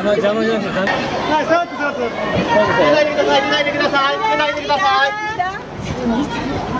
邪魔じゃなくて、はい、触って触って。出ないでください、出ないでください、出ないでください。